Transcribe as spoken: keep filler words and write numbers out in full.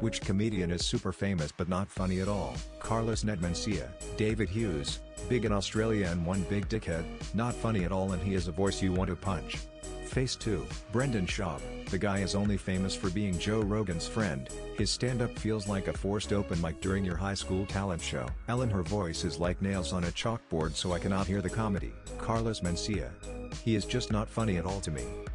Which comedian is super famous but not funny at all? Carlos Ned Mencia, David Hughes, big in Australia and one big dickhead, not funny at all and he has a voice you want to punch. Face two, Brendan Schaub, the guy is only famous for being Joe Rogan's friend, his stand-up feels like a forced open mic during your high school talent show. Ellen, her voice is like nails on a chalkboard so I cannot hear the comedy. Carlos Mencia. He is just not funny at all to me.